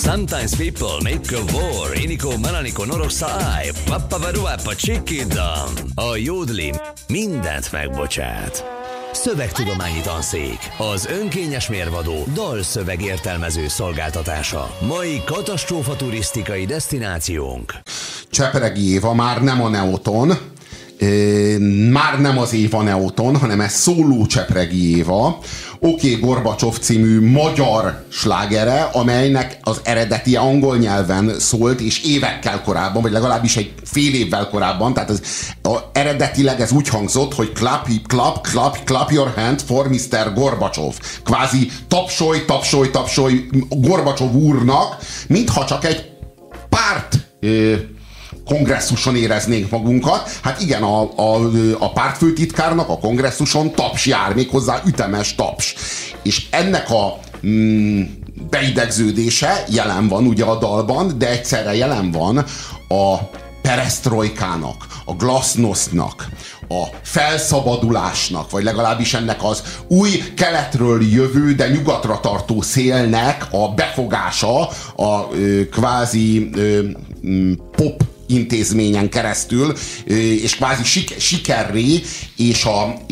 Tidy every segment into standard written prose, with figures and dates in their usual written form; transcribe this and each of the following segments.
Sometimes people make a war. Iniko Malaniko Norossa Ai. Pappavarua Csikidam. A jódli mindent megbocsát. Szövegtudományi tanszék. Az önkényes mérvadó dalszövegértelmező szolgáltatása. Mai katasztrófa turisztikai desztinációnk. Csepregi Éva már nem a Neoton, már nem az Éva Neoton, hanem ez szóló Csepregi Éva, Oké, Gorbacsov című magyar slágere, amelynek az eredeti angol nyelven szólt, és évekkel korábban, vagy legalábbis egy fél évvel korábban, tehát eredetileg ez úgy hangzott, hogy clap your hand for Mr. Gorbacsov. Kvázi tapsolj Gorbacsov úrnak, mintha csak egy párt kongresszuson éreznénk magunkat. Hát igen, a pártfőtitkárnak a kongresszuson taps jár, méghozzá ütemes taps. És ennek a beidegződése jelen van ugye a dalban, de egyszerre jelen van a peresztrojkának, a glasznosztnak, a felszabadulásnak, vagy legalábbis ennek az új keletről jövő, de nyugatra tartó szélnek a befogása a kvázi pop intézményen keresztül, és kvázi sikerré, és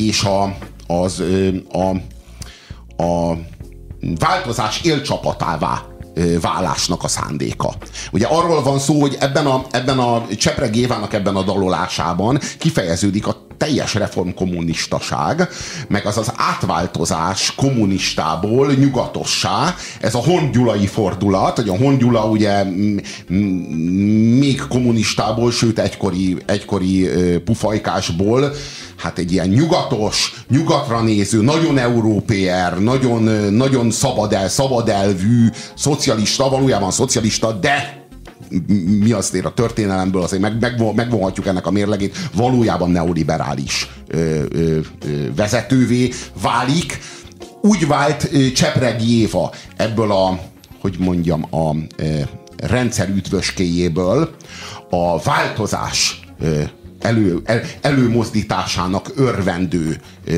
a változás élcsapatává válásnak a szándéka. Ugye arról van szó, hogy ebben a Csepregi Évának ebben a dalolásában kifejeződik a teljes reformkommunistaság, meg az átváltozás kommunistából nyugatossá, ez a hongyulai fordulat, hogy a Hongyula ugye még kommunistából, sőt egykori pufajkásból, hát egy ilyen nyugatos, nyugatra néző, nagyon európér, nagyon szabad elvű, szocialista, valójában szocialista, de mi azért a történelemből azért megvonhatjuk ennek a mérlegét, valójában neoliberális vezetővé válik. Úgy vált Csepregi Éva ebből a rendszer üdvöskéjéből a változás előmozdításának örvendő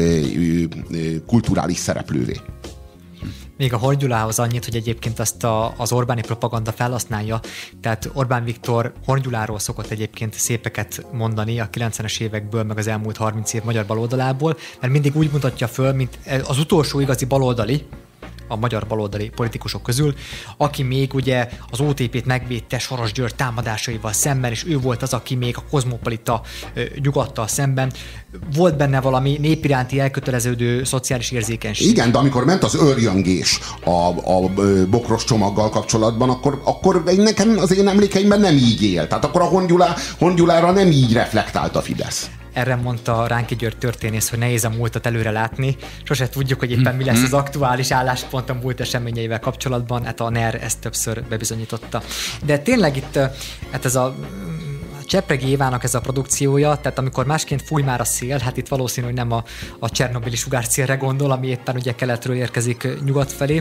kulturális szereplővé. Még a Horn-Gyulához annyit, hogy egyébként ezt az Orbáni propaganda felhasználja, tehát Orbán Viktor Horn-Gyuláról szokott egyébként szépeket mondani a 90-es évekből, meg az elmúlt 30 év magyar baloldalából, mert mindig úgy mutatja föl, mint az utolsó igazi baloldali, a magyar baloldali politikusok közül, aki még ugye az OTP-t megvédte Soros György támadásaival szemben, és ő volt az, aki még a kozmopolita nyugattal szemben. Volt benne valami népiránti elköteleződő szociális érzékenység. Igen, de amikor ment az őrjöngés a bokros csomaggal kapcsolatban, akkor nekem az én emlékeimben nem így élt. Tehát akkor a Hongyulára nem így reflektált a Fidesz. Erre mondta Ránki György történész, hogy nehéz a múltat előre látni. Sose tudjuk, hogy éppen mi lesz az aktuális álláspont a múlt eseményeivel kapcsolatban. Hát a NER ezt többször bebizonyította. De tényleg itt hát ez a Csepregi Évának ez a produkciója, tehát amikor másként fúj már a szél, hát itt valószínű, hogy nem a csernobili sugárcélre gondol, ami éppen ugye keletről érkezik nyugat felé.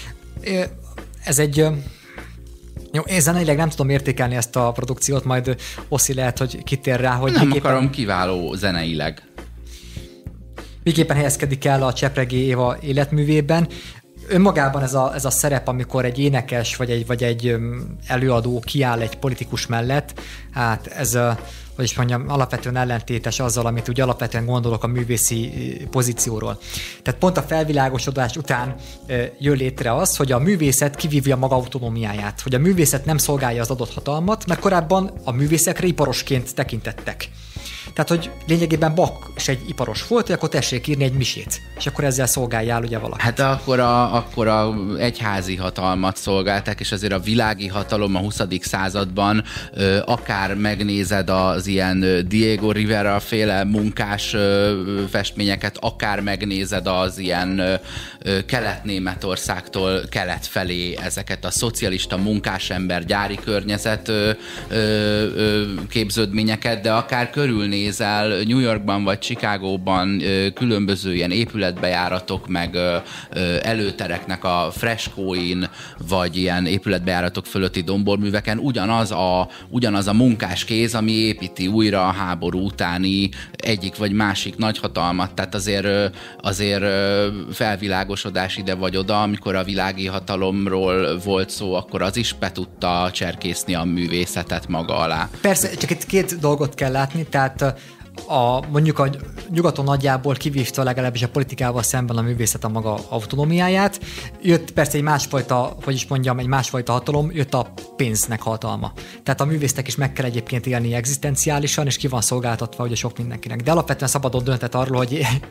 Ez egy... Jó, én zeneileg nem tudom értékelni ezt a produkciót, majd Oszi lehet, hogy kitér rá, hogy... Nem akarom, kiváló zeneileg. Miképpen helyezkedik el a Csepregi Éva életművében. Önmagában ez a szerep, amikor egy énekes vagy egy előadó kiáll egy politikus mellett, hát ez hogy is mondjam, alapvetően ellentétes azzal, amit úgy alapvetően gondolok a művészi pozícióról. Tehát pont a felvilágosodás után jön létre az, hogy a művészet kivívja maga autonómiáját, hogy a művészet nem szolgálja az adott hatalmat, mert korábban a művészekre iparosként tekintettek. Tehát, hogy lényegében Bach is egy iparos volt, hogy akkor tessék írni egy misét, és akkor ezzel szolgáljál ugye valakit. Hát akkor a egyházi hatalmat szolgálták, és azért a világi hatalom a 20. században akár megnézed az ilyen Diego Rivera féle munkás festményeket, akár megnézed az ilyen Kelet-Németországtól kelet felé ezeket a szocialista munkásember gyári környezet képződményeket, de akár körülnézel körbenézel New Yorkban vagy Chicagóban különböző ilyen épületbejáratok, meg előtereknek a freskóin, vagy ilyen épületbejáratok fölötti domborműveken ugyanaz a munkás kéz, ami építi újra a háború utáni egyik vagy másik nagyhatalmat. Tehát azért felvilágosodás ide vagy oda, amikor a világi hatalomról volt szó, akkor az is be tudta cserkészni a művészetet maga alá. Persze, csak itt két dolgot kell látni, tehát mondjuk a nyugaton nagyjából kivívta legalábbis a politikával szemben a művészet a maga autonómiáját. Jött persze egy másfajta hatalom, jött a pénznek hatalma. Tehát a művésznek is meg kell egyébként élni egzisztenciálisan, és ki van szolgáltatva ugye sok mindenkinek. De alapvetően szabadon döntett arról,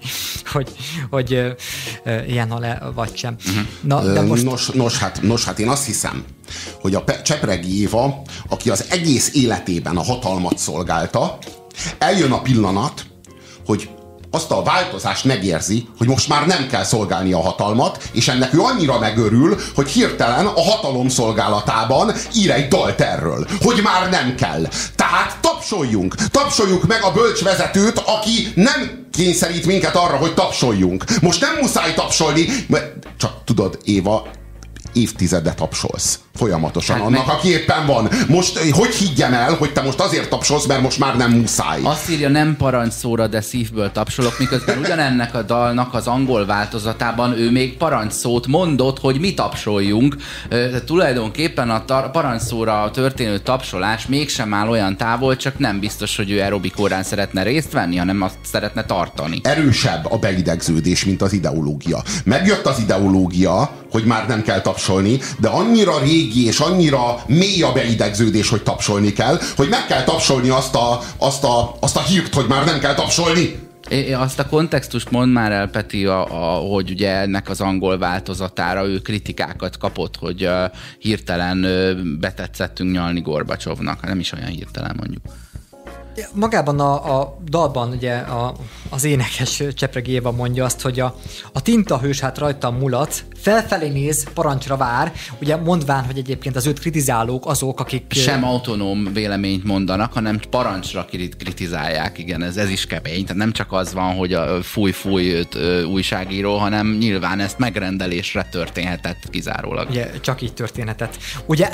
hogy ilyen hal-e vagy sem. Na, de most... Nos, hát én azt hiszem, hogy a Csepregi Éva, aki az egész életében a hatalmat szolgálta, eljön a pillanat, hogy azt a változást megérzi, hogy most már nem kell szolgálni a hatalmat, és ennek ő annyira megörül, hogy hirtelen a hatalom szolgálatában ír egy dalt erről, hogy már nem kell. Tehát tapsoljunk meg a bölcsvezetőt, aki nem kényszerít minket arra, hogy tapsoljunk. Most nem muszáj tapsolni, csak tudod, Éva, évtizedet tapsolsz folyamatosan annak, aki éppen van. Most hogy higgyem el, hogy te most azért tapsolsz, mert most már nem muszáj? Azt írja, nem parancsszóra, de szívből tapsolok, miközben ugyanennek a dalnak az angol változatában ő még parancsszót mondott, hogy mi tapsoljunk. Tulajdonképpen a parancsszóra történő tapsolás mégsem áll olyan távol, csak nem biztos, hogy ő aerobik órán szeretne részt venni, hanem azt szeretne tartani. Erősebb a beidegződés, mint az ideológia. Megjött az ideológia, hogy már nem kell tapsolni, de annyira régi és annyira mély a beidegződés, hogy tapsolni kell, hogy meg kell tapsolni azt a hírt, hogy már nem kell tapsolni. Azt a kontextust mondd már el, Peti, hogy ugye ennek az angol változatára ő kritikákat kapott, hogy hirtelen betetszettünk nyalni Gorbacsovnak. Nem is olyan hirtelen, mondjuk. Magában a dalban ugye az énekes Csepregi Éva mondja azt, hogy a tintahős hát rajtam mulat, felfelé néz, parancsra vár, ugye mondván, hogy egyébként az őt kritizálók azok, akik... Sem autonóm véleményt mondanak, hanem parancsra kritizálják, igen, ez is kemény. Tehát nem csak az van, hogy a fúj újságíró, hanem nyilván ezt megrendelésre történhetett kizárólag. Ugye, csak így történhetett. Ugye,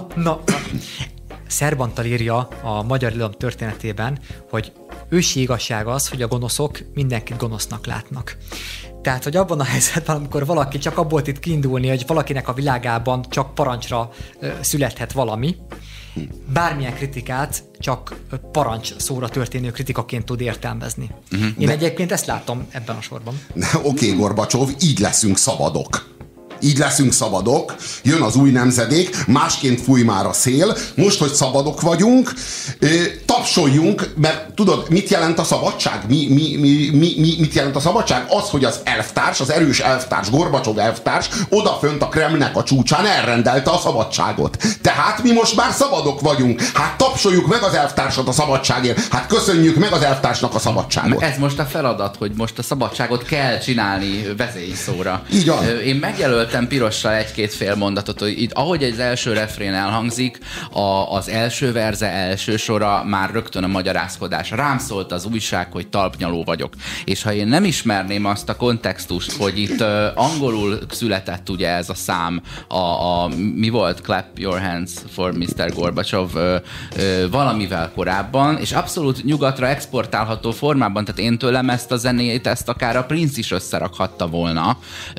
Szerbantal írja a magyar irodalom történetében, hogy ősi igazság az, hogy a gonoszok mindenkit gonosznak látnak. Tehát, hogy abban a helyzetben, amikor valaki csak abból tud kiindulni, hogy valakinek a világában csak parancsra születhet valami, bármilyen kritikát csak parancs szóra történő kritikaként tud értelmezni. Én egyébként ezt látom ebben a sorban. Oké, Gorbacsov, így leszünk szabadok. Így leszünk szabadok, jön az új nemzedék, másként fúj már a szél, most, hogy szabadok vagyunk, tapsoljunk, mert tudod, mit jelent a szabadság? Mit jelent a szabadság? Az, hogy az elvtárs, az erős elvtárs, Gorbacsov elvtárs odafönt a Kremlnek a csúcsán elrendelte a szabadságot. Tehát mi most már szabadok vagyunk. Hát tapsoljuk meg az elvtársat a szabadságért. Hát köszönjük meg az elvtársnak a szabadságot. Ez most a feladat, hogy most a szabadságot kell csinálni vezényszóra. Így van. Én megjelöltem pirossal egy-két fél mondatot, hogy itt, ahogy az első refrén elhangzik, az első verze, első sora már rögtön a magyarázkodás. Rám szólt az újság, hogy talpnyaló vagyok. És ha én nem ismerném azt a kontextust, hogy itt angolul született ugye ez a szám, mi volt? Clap your hands for Mr. Gorbacsov valamivel korábban, és abszolút nyugatra exportálható formában, tehát én tőlem ezt a zenét, ezt akár a Prince is összerakhatta volna,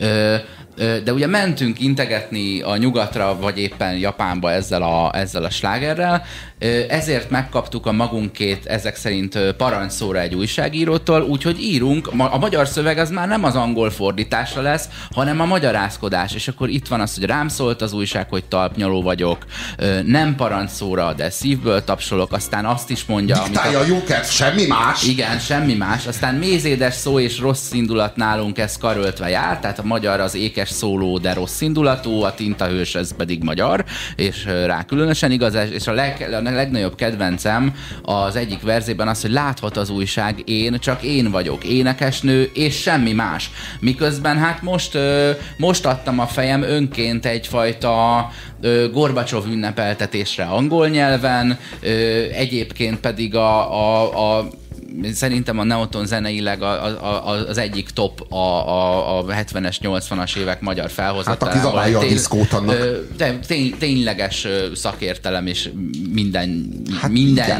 de ugye mentünk integetni a nyugatra, vagy éppen Japánba ezzel a slágerrel, ezért megkaptuk a magunkét ezek szerint parancsszóra egy újságírótól, úgyhogy írunk, a magyar szöveg az már nem az angol fordításra lesz, hanem a magyarázkodás, és akkor itt van az, hogy rám szólt az újság, hogy talpnyaló vagyok, nem parancsszóra, de szívből tapsolok, aztán azt is mondja... Diktálja a jóket, semmi más! Igen, semmi más, aztán mézédes szó és rossz indulat nálunk ez karöltve jár, tehát a magyar az ékes szóló, de rossz indulatú, a tintahős ez pedig magyar, és rá különösen igaz, és a legnagyobb kedvencem az egyik verzében az, hogy láthat az újság, én csak én vagyok, énekesnő, és semmi más. Miközben hát most adtam a fejem önként egyfajta Gorbacsov ünnepeltetésre angol nyelven, egyébként pedig a szerintem a Neoton zeneileg az egyik top a 70-es, 80-as évek magyar felhozatalában. Hát aki zabálja a diszkót annak. De tényleges szakértelem és minden. Igen,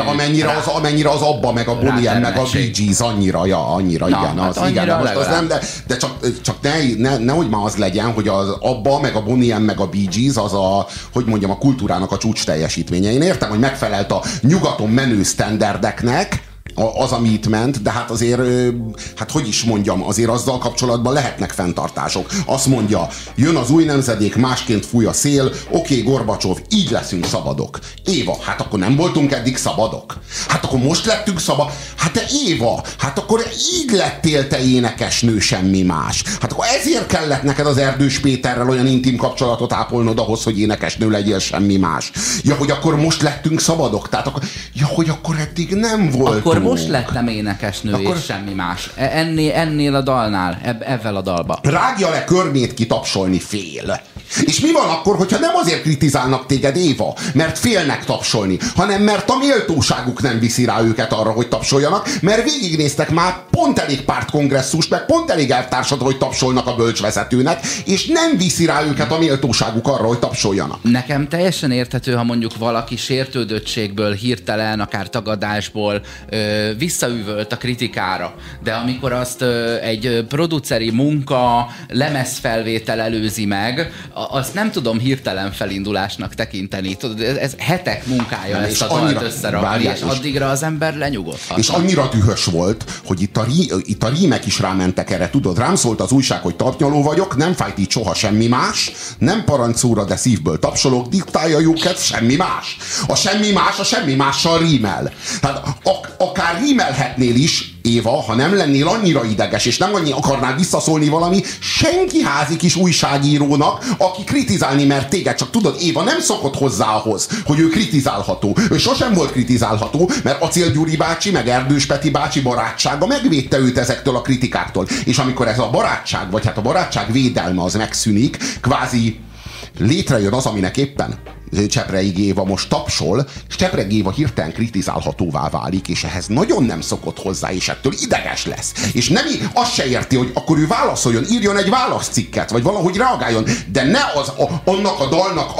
amennyire az Abba, meg a Bonnie M, meg a Bee Gees, annyira, igen. Hát az, igen, most az nem, de csak nehogy már az legyen, hogy az Abba, meg a Bonnie M, meg a Bee Gees az a kultúrának a csúcs teljesítménye. Én értem, hogy megfelelt a nyugaton menő sztenderdeknek, az, ami itt ment, de hát azért, hát hogy is mondjam, azért azzal kapcsolatban lehetnek fenntartások. Azt mondja, jön az új nemzedék, másként fúj a szél, oké, Gorbacsov, így leszünk szabadok. Éva, hát akkor nem voltunk eddig szabadok? Hát akkor most lettünk szabad? Hát te Éva, hát akkor így lettél te énekesnő, semmi más. Hát akkor ezért kellett neked az Erdős Péterrel olyan intim kapcsolatot ápolnod ahhoz, hogy énekesnő legyél, semmi más. Ja, hogy akkor most lettünk szabadok? Tehát akkor, hogy akkor eddig nem voltunk. Akkor most lettem énekesnő, akkor... és semmi más. Ennél a dalnál, ebben a dalba. Rágja le körmét, ki tapsolni fél. És mi van akkor, hogyha nem azért kritizálnak téged, Éva, mert félnek tapsolni, hanem mert a méltóságuk nem viszi rá őket arra, hogy tapsoljanak, mert végignéztek már pont elég pártkongresszust, meg pont elég elvtársat, hogy tapsolnak a bölcsvezetőnek, és nem viszi rá őket a méltóságuk arra, hogy tapsoljanak. Nekem teljesen érthető, ha mondjuk valaki sértődöttségből, hirtelen, akár tagadásból visszaüvölt a kritikára, de amikor azt egy produceri munka, lemezfelvétel előzi meg, azt nem tudom hirtelen felindulásnak tekinteni. Tudod, ez hetek munkája ezt a dalt összerakni, és addigra az ember lenyugodhat. És annyira dühös volt, hogy itt a rímek is rámentek erre. Tudod, rám szólt az újság, hogy tapnyaló vagyok, nem fájt így soha semmi más, nem parancsszóra, de szívből tapsolok, diktálja jóket, semmi más. A semmi mással rímel. Tehát akár rímelhetnél is, Éva, ha nem lennél annyira ideges, és nem annyi akarnál visszaszólni valami senki házi kis újságírónak, aki kritizálni mert téged. Csak tudod, Éva nem szokott hozzá ahhoz, hogy ő kritizálható. Ő sosem volt kritizálható, mert Acél Gyuri bácsi, meg Erdős Peti bácsi barátsága megvédte őt ezektől a kritikáktól. És amikor ez a barátság, vagy hát a barátság védelme az megszűnik, kvázi létrejön az, aminek éppen Csepregi Géva most tapsol, és Csepregi Géva hirtelen kritizálhatóvá válik, és ehhez nagyon nem szokott hozzá, és ettől ideges lesz. És nem azt se érti, hogy akkor ő válaszoljon, írjon egy válaszcikket, vagy valahogy reagáljon, de ne annak a dalnak,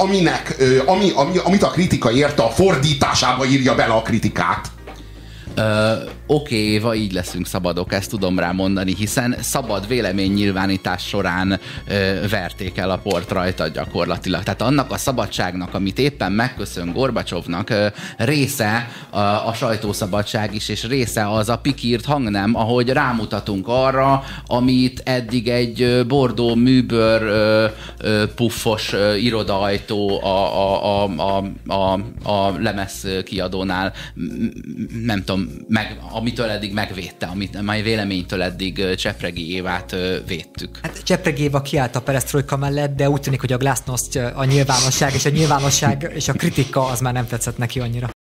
amit a kritika érte, a fordításába írja bele a kritikát. Oké, Éva, így leszünk szabadok, ezt tudom rá mondani, hiszen szabad véleménynyilvánítás során verték el a port rajta gyakorlatilag. Tehát annak a szabadságnak, amit éppen megköszön Gorbacsovnak, része a sajtószabadság is, és része az a pikírt hangnem, ahogy rámutatunk arra, amit eddig egy bordó műbőr puffos irodaajtó a lemez kiadónál, nem tudom, amitől eddig megvédte, amit majd véleménytől eddig Csepregi Évát védtük. Hát Csepregi Éva kiállt a peresztrojka mellett, de úgy tűnik, hogy a glasznost, a nyilvánosság és a kritika az már nem tetszett neki annyira.